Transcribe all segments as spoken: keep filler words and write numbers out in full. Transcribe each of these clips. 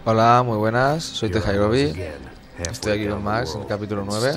Hola, muy buenas, soy Tejairobi. Estoy aquí con Max en el capítulo nueve.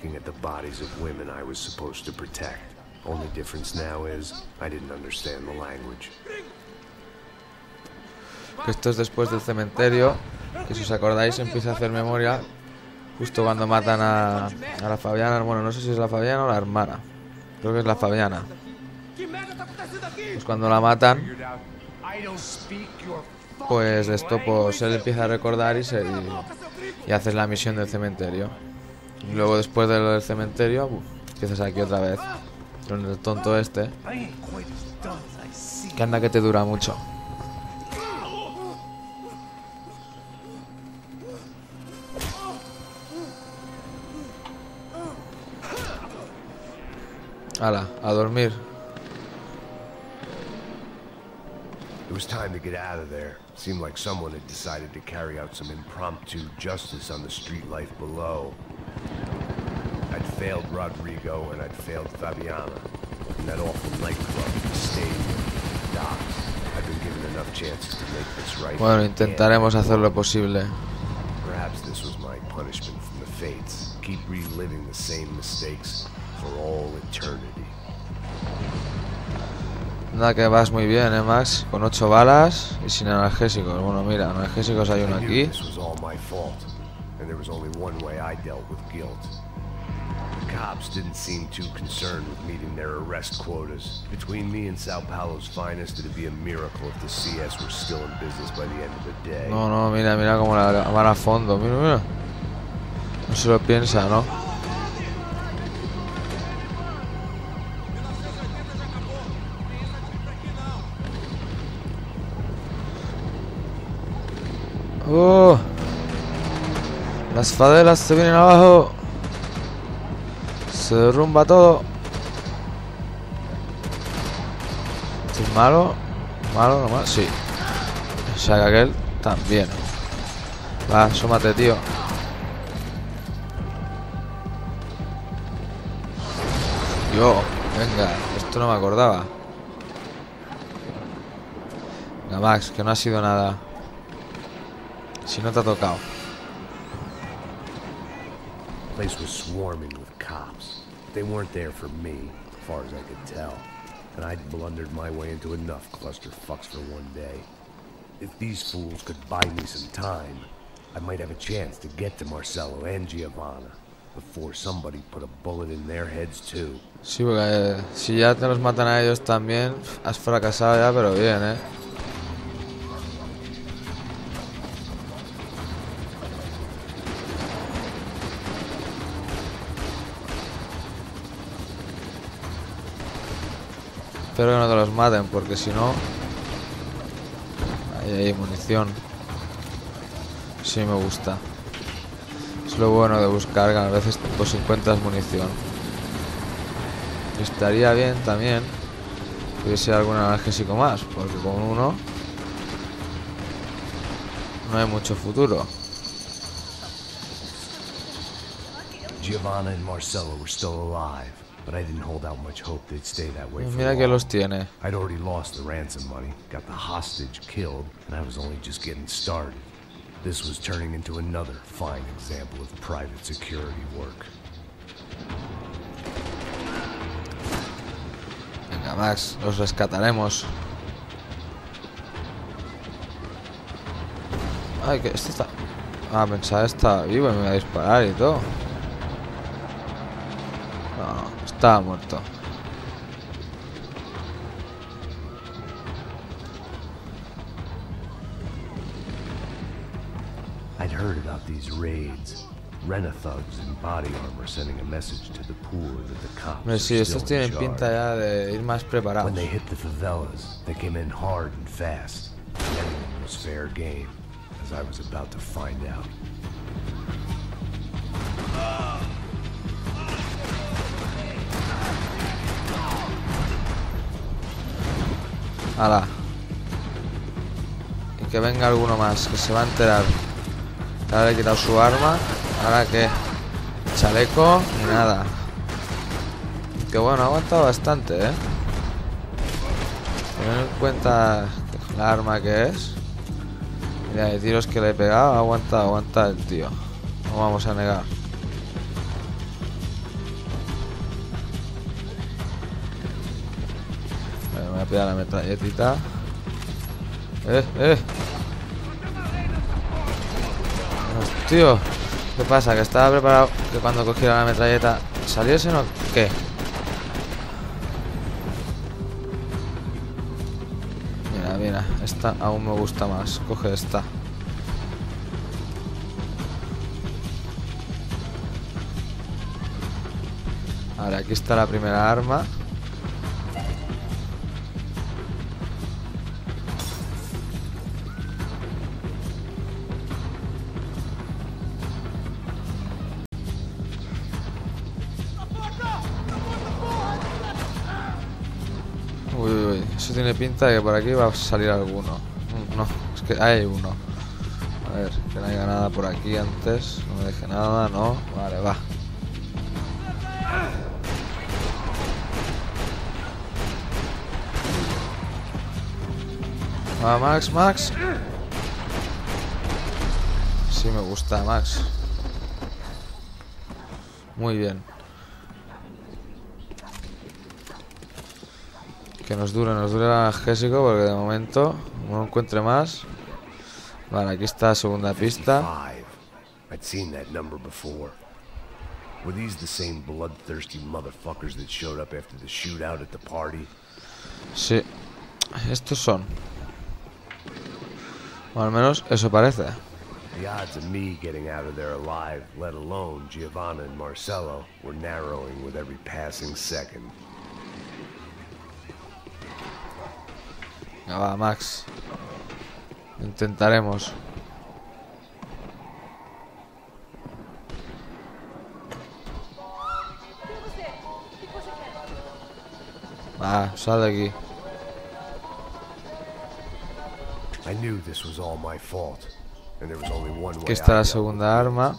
Que esto es después del cementerio, que si os acordáis empieza a hacer memoria justo cuando matan a, a la Fabiana. Bueno, no sé si es la Fabiana o la hermana. Creo que es la Fabiana. Pues cuando la matan, pues esto, pues él empieza a recordar y, se, y, y haces la misión del cementerio. Y luego después de lo del cementerio, uf, empiezas aquí otra vez con el tonto este, que anda que te dura mucho. Hala, a dormir. It was time to get out of there. Seemed like someone had decided to carry out some impromptu justice on the street life below. I'd failed Rodrigo and I'd failed Fabiana. And that awful nightclub, the stadium, the docks. I've been given enough chances to make this right. Bueno, intentaremos hacer lo posible. Perhaps this was my punishment from the fates. Keep reliving the same mistakes for all eternity. Nada, que vas muy bien, eh, Max. Con ocho balas y sin analgésicos. Bueno, mira, analgésicos hay uno aquí. Cops didn't seem too concerned with meeting their arrest quotas. Between me and Sao Paulo's finest, it'd be a miracle if the C S were still in business by the end of the day. No, no, mira, mira cómo la van a fondo. Mira, mira. No se lo piensa, ¿no? ¡Oh! Las favelas se vienen abajo. Se derrumba todo. ¿Esto es malo? ¿Malo nomás? Sí. O sea que aquel también. Va, asómate, tío. Yo, venga, esto no me acordaba. Venga, Max, que no ha sido nada. Si no te ha tocado. The place was swarming with cops. They weren't there for me, as far as I could tell. And I'd blundered my way into enough clusterfucks for one day. If these fools could buy me some time, I might have a chance to get to Marcelo and Giovanna before somebody put a bullet in their heads too. Sí, porque eh, si ya te los matan a ellos también, has fracasado ya, pero bien, eh. Espero que no te los maten, porque si no... Ahí hay munición. Sí me gusta. Es lo bueno de buscar, que a veces pues encuentras munición. Estaría bien también que hubiese algún analgésico más, porque con uno no hay mucho futuro. Giovanna and Marcelo were still alive. But I didn't hold out much hope they'd stay that way for Mira que los tiene. I'd already lost the ransom money, got the hostage killed, and I was only just getting started. This was turning into another fine example of private security work. Venga, Max, los rescataremos. Ay, que este está... Ah, pensaba está vivo y me va a disparar y todo. No, no, estaba muerto. I'd heard about these raids. Rena-thugs in body armor sending a message to the poor that the cops Hombre, sí, estos tienen pinta ya de ir más preparados. When they hit the favelas, they came in hard and fast. Everyone was fair game, as I was about to find out. Hala. Y que venga alguno más, que se va a enterar. Ahora le he quitado su arma. Ahora que chaleco y nada. Que bueno, ha aguantado bastante, eh. Teniendo en cuenta la arma que es. Mira, de tiros que le he pegado. Aguanta, aguanta el tío. No vamos a negar. Vale, me voy a pegar la metralletita. Eh, eh. Tío, ¿qué pasa? Que estaba preparado que cuando cogiera la metralleta saliese, ¿no? ¿Qué? Mira, mira, esta aún me gusta más. Coge esta. Vale, aquí está la primera arma. Uy, uy, uy, eso tiene pinta de que por aquí va a salir alguno. No, es que hay uno. A ver, que no haya nada por aquí antes. No me deje nada, no. Vale, va. Va, Max, Max. Sí me gusta, Max. Muy bien. Que nos dure, nos dure el analgésico, porque de momento no encuentre más. Vale, aquí está la segunda pista. I'd seen that number before. Were these the same bloodthirsty motherfuckers that showed up after the shootout at the party? Sí, estos son. O al menos eso parece. The odds of me getting out of there alive, let alone Giovanna and Marcello, were narrowing with every passing second. Ya va, Max. Intentaremos. Va, sal de aquí. I knew this was all my fault, and there was only one way. Aquí está la out. segunda arma.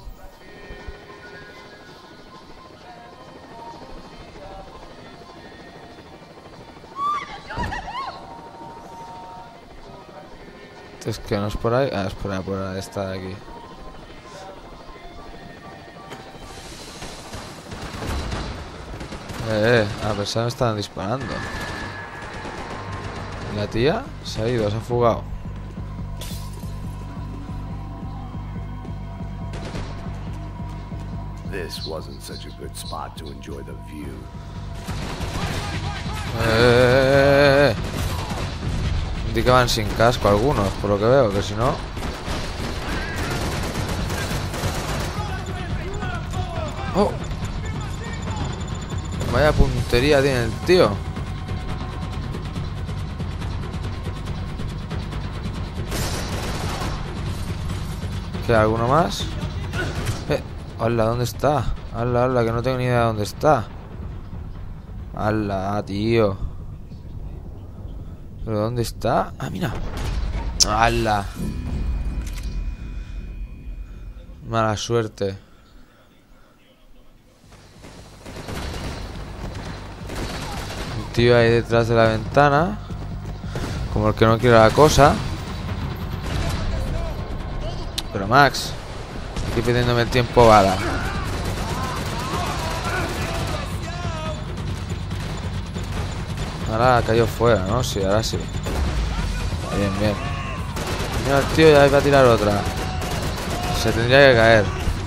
Es que no es por ahí. Ah, es por ahí, por ahí, esta de aquí. Eh, eh, a pesar me estaban disparando. ¿Y la tía? Se ha ido, se ha fugado. This wasn't such a good spot to enjoy the view. Eh, eh, eh, eh. Di que van sin casco algunos, por lo que veo, que si no... ¡Oh! Vaya puntería tiene el tío. ¿Queda alguno más? Eh, ¡Hala! ¿Dónde está? ¡Hala, hala! Que no tengo ni idea de dónde está. ¡Hala, tío! ¿Pero dónde está? ¡Ah, mira! ¡Hala! Mala suerte. Un tío ahí detrás de la ventana. Como el que no quiere la cosa. Pero Max, estoy pidiéndome el tiempo bala. Ahora cayó fuera, ¿no? Sí, ahora sí. Bien, bien. Mira el tío, ya va a tirar otra. Se tendría que caer.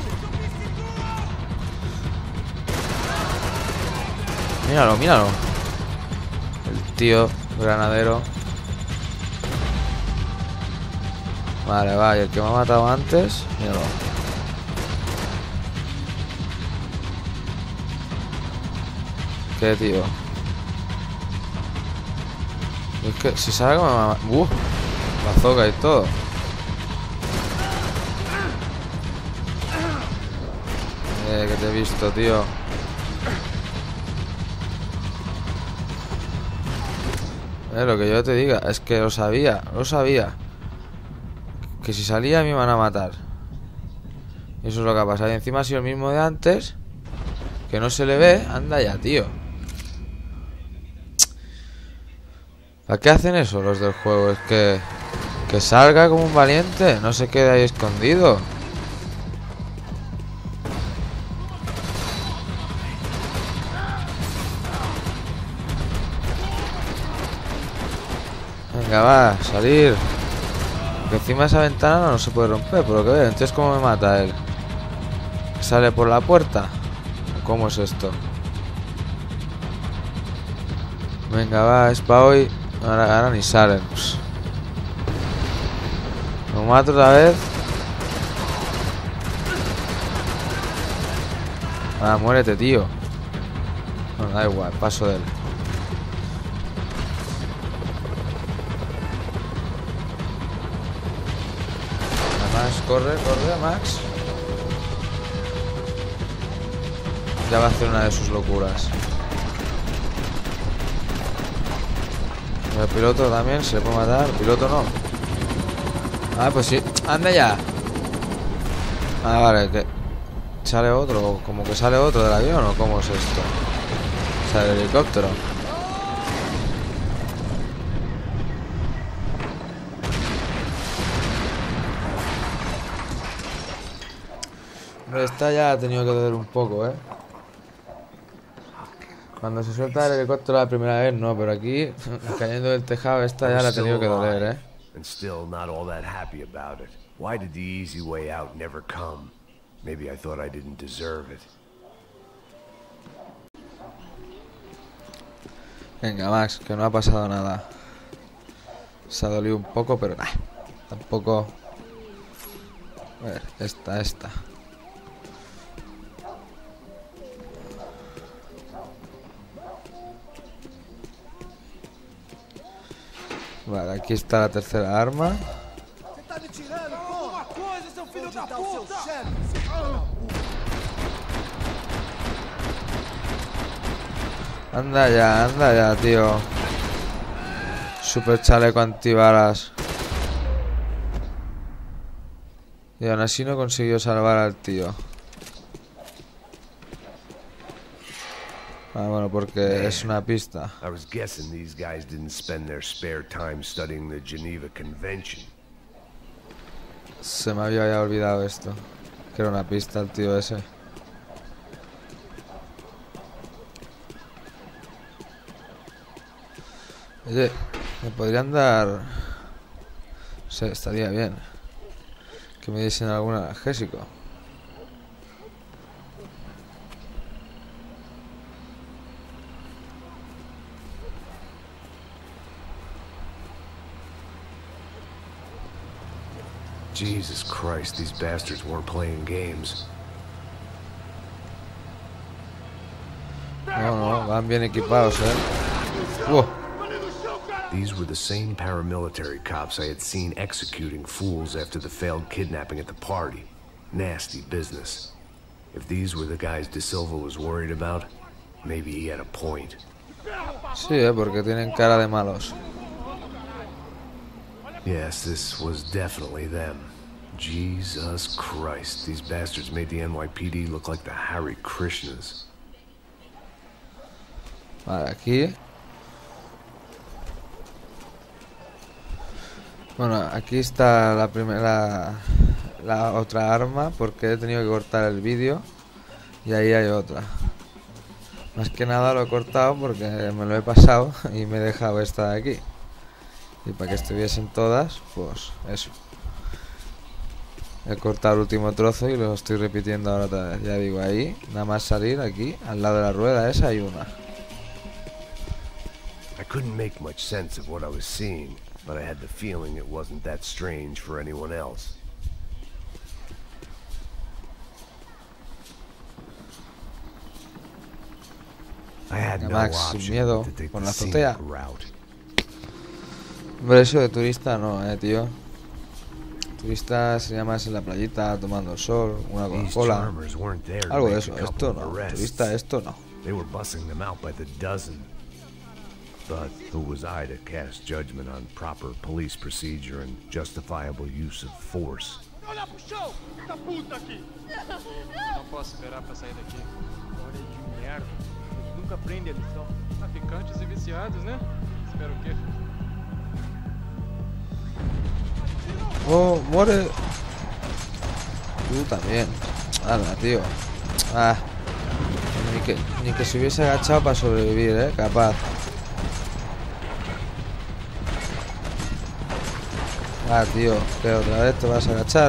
Míralo, míralo. El tío granadero. Vale, va, y el que me ha matado antes, míralo. ¿Qué, tío? Es que si sale como me va... ¡Uh! Bazooka y todo. Eh, que te he visto, tío. Eh, lo que yo te diga, es que lo sabía, lo sabía. Que si salía me iban a matar. Y eso es lo que ha pasado. Y encima ha sido el mismo de antes. Que no se le ve. Anda ya, tío. ¿Para qué hacen eso los del juego? Es que... Que salga como un valiente, no se quede ahí escondido. Venga, va, salir. Que encima esa ventana no se puede romper, por lo que veo. Entonces, ¿cómo me mata él? ¿Sale por la puerta? ¿Cómo es esto? Venga, va, es para hoy. Ahora, ahora ni salen. Pues. Lo mato otra vez. Ah, muérete, tío. No, da igual, paso de él. Max, corre, corre, Max. Ya va a hacer una de sus locuras. El piloto también se le puede matar. El piloto no. Ah, pues sí. Anda ya. Ah, vale, que sale otro. Como que sale otro del avión, ¿o cómo es esto? Sale el helicóptero. Esta ya ha tenido que doler un poco, ¿eh? Cuando se suelta el helicóptero la primera vez, no, pero aquí, cayendo del tejado, esta ya la ha tenido que doler, ¿eh? And still not all that happy about it. Why did the easy way out never come? Maybe I thought I didn't deserve it. Venga, Max, que no ha pasado nada. Se ha dolido un poco, pero nah, tampoco. A ver, esta, esta. Vale, aquí está la tercera arma. Anda ya, anda ya, tío. Super chaleco antibalas. Y aún así no consiguió salvar al tío. Ah, bueno, porque es una pista. I was guessing these guys didn't spend their spare time studying the Geneva Convention. Se me había ya olvidado esto. Que era una pista el tío ese. Oye, me podrían dar... No sé, estaría bien que me diesen algún analgésico. Jesus Christ, these bastards weren't playing games. No, no, van bien equipados, eh. Wow. These were the same paramilitary cops I had seen executing fools after the failed kidnapping at the party. Nasty business. If these were the guys De Silva was worried about, maybe he had a point. Sí, eh, porque tienen cara de malos. Yes, this was definitely them. Jesus Christ, these bastards made the N Y P D look like the Hare Krishnas. Vale, aquí. Bueno, aquí está la primera, la otra arma, porque he tenido que cortar el vídeo. Y ahí hay otra. Más que nada lo he cortado porque me lo he pasado y me he dejado esta de aquí. Y para que estuviesen todas, pues eso. He cortado el último trozo y lo estoy repitiendo ahora otra vez. Ya digo, ahí, nada más salir aquí, al lado de la rueda esa hay una. I couldn't make much sense of what I was seeing, but I had the feeling it wasn't that strange for anyone else. I had no Max, sin option miedo, but to take por the la scenic azotea. route. Hombre, eso de turista no, eh, tío. Turista sería más en la playita, tomando el sol, una These Coca-Cola. charmers weren't there to Algo de make eso, a couple esto of no. arrests. Turista, esto no. They were bussing them out by the dozen. But who was I to cast judgment on proper police procedure and justifiable use of force? Não posso esperar pra sair daqui. Olha de merda. Eles nunca aprendem a lição. Traficantes e viciados, né? Espero o quê? Oh, muere. Tú también. Anda, tío. Ah. Ni que, ni que se hubiese agachado para sobrevivir, eh. Capaz. Ah, tío. ¿Que otra vez te vas a agachar?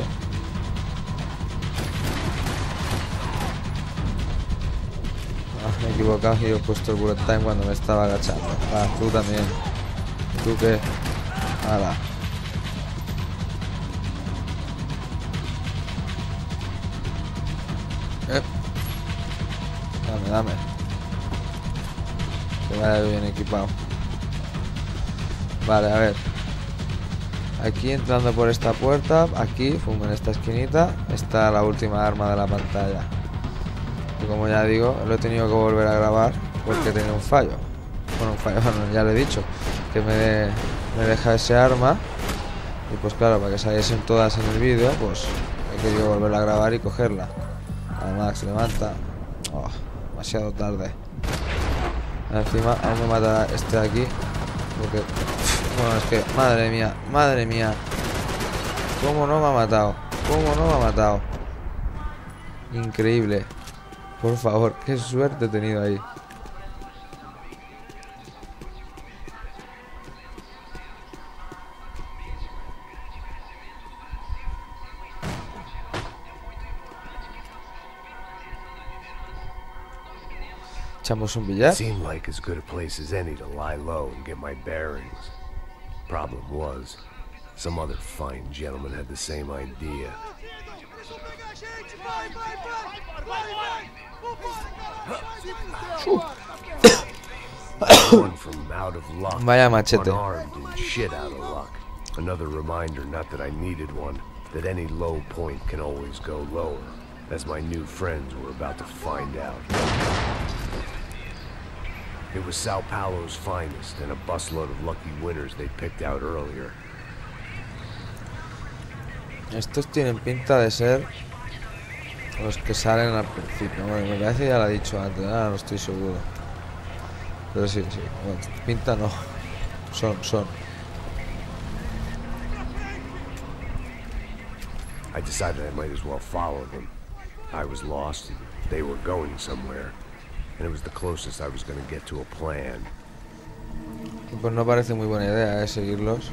Ah, me he equivocado y he puesto el bullet time cuando me estaba agachando. Ah, tú también. ¿Tú qué? Hala. Eh. Dame, dame. Que vaya bien equipado. Vale, a ver. Aquí entrando por esta puerta, aquí, pum, en esta esquinita, está la última arma de la pantalla. Y como ya digo, lo he tenido que volver a grabar porque tenía un fallo. Bueno, un fallo, bueno, ya lo he dicho. Que me, me deja ese arma. Y pues claro, para que saliesen todas en el vídeo, pues he querido volverla a grabar y cogerla. A Max, levanta. Oh, demasiado tarde. Encima, aún me mata este de aquí. Porque... Bueno, es que... Madre mía, madre mía. ¿Cómo no me ha matado? ¿Cómo no me ha matado? Increíble. Por favor, qué suerte he tenido ahí. ¿Echamos un billar? Seemed like as good a place as any to lie low and get my bearings. Problem was, some other fine gentleman had the same idea. One from out of luck, Vaya machete. unarmed and shit out of luck. Another reminder, not that I needed one, that any low point can always go lower, as my new friends were about to find out. It was Sao Paulo's finest, and a busload of lucky winners they picked out earlier. Estos tienen pinta de ser los que salen al principio. Bueno, me parece que ya lo he dicho antes, ahora no estoy seguro. Pero sí, sí. Bueno, pinta no. Son, son. I decided I might as well follow them. I was lost, and they were going somewhere. And it was the closest I was going to get to a plan. Pues no parece muy buena idea, eh, seguirlos.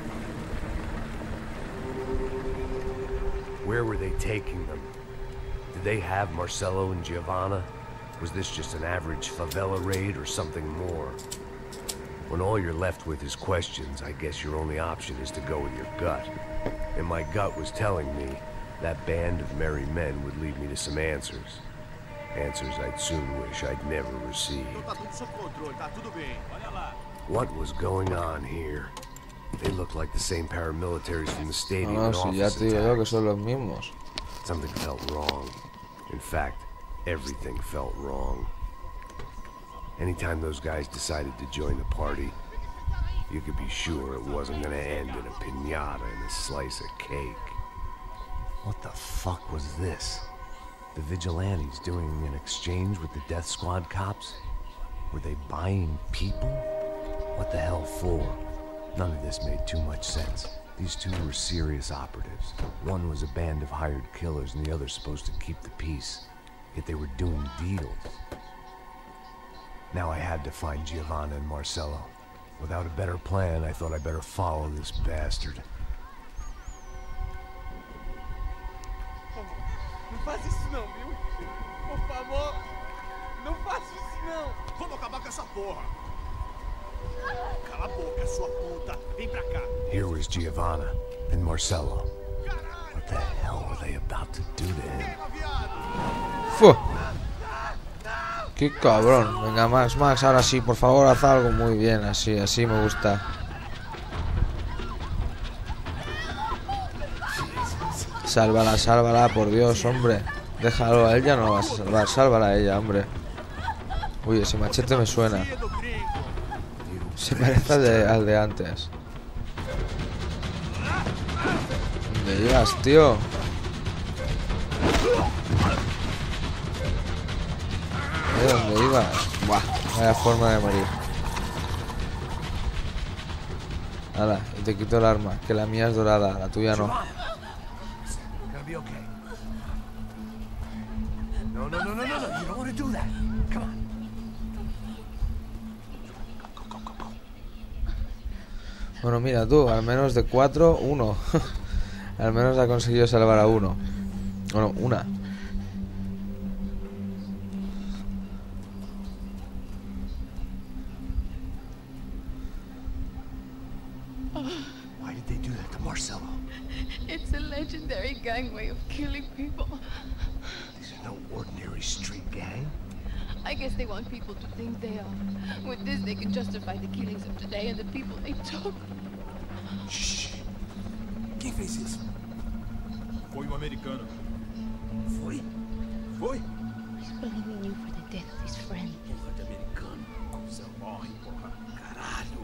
Where were they taking them? Did they have Marcelo and Giovanna? Was this just an average favela raid or something more? When all you're left with is questions, I guess your only option is to go with your gut. And my gut was telling me that band of merry men would lead me to some answers. Answers I'd soon wish I'd never received. What was going on here? They looked like the same paramilitaries from the stadium No, and no, si office ya te digo yo que attacks. son los mismos. Something felt wrong. In fact, everything felt wrong. Anytime those guys decided to join the party, you could be sure it wasn't gonna end in a piñata and a slice of cake. What the fuck was this? The vigilantes doing an exchange with the death squad cops? Were they buying people? What the hell for? None of this made too much sense. These two were serious operatives. One was a band of hired killers and the other supposed to keep the peace. Yet they were doing deals. Now I had to find Giovanna and Marcelo. Without a better plan, I thought I better follow this bastard. Não faz isso não, viu? Por favor, não faça isso não. Vamos acabar com essa porra. Cala a boca, sua puta. Vem pra cá. Here was Giovanna and Marcelo. What the hell were they about to do to him? ¡Fu! ¡Qué cabrón! Venga, Max, Max, ahora sí, por favor, haz algo muy bien. Así, así me gusta. Sálvala, sálvala, por Dios, hombre. Déjalo, a ella no la vas a salvar. Sálvala a ella, hombre. Uy, ese machete me suena. Se parece al de, al de antes. ¿Dónde ibas, tío? ¿De dónde ibas? Buah, vaya forma de morir. Hala, y te quito el arma, que la mía es dorada, la tuya no. Gonna be okay. No, no, no, no, no, no. You don't want to do that. Come on. Bueno, mira tú, al menos de cuatro, uno. Al menos ha conseguido salvar a uno. Bueno, una. Why did they do that to Marcelo? It's a legendary gang way of killing people. These are no ordinary street gang. I guess they want people to think they are. With this, they can justify the killings of today and the people they took. Shh. Quem fez isso? Foi um americano. Foi? Foi? He's blaming you for the death of his friend. Porra de americano. Você morre, porra. Caralho.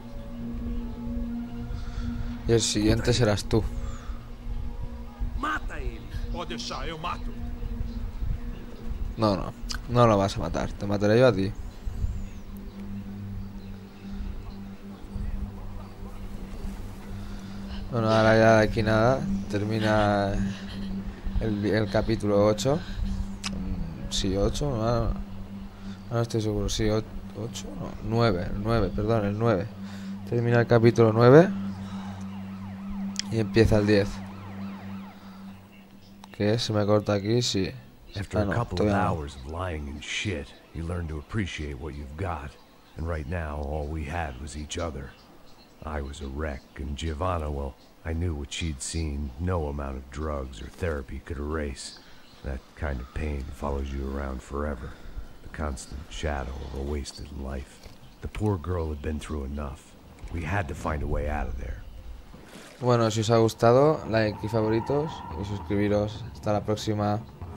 Y el siguiente serás tú. Mata ele. Pode deixar, eu mato. No, no, no lo vas a matar. Te mataré yo a ti. Bueno, ahora ya de aquí nada. Termina el, el capítulo ocho. Sí, ocho. No, no, no estoy seguro. Sí, ocho. No, nueve. El nueve, perdón, el nueve. Termina el capítulo nueve. Y empieza el diez. ¿Qué? ¿Se me corta aquí? Sí. After Ah, a no, couple of todavía no. hours of lying and shit, you learn to appreciate what you've got. And right now, all we had was each other. I was a wreck, and Giovanna, well, I knew what she'd seen no amount of drugs or therapy could erase. That kind of pain follows you around forever. The constant shadow of a wasted life. The poor girl had been through enough. We had to find a way out of there. Bueno, si os ha gustado, like y favoritos. Y suscribiros. Hasta la próxima.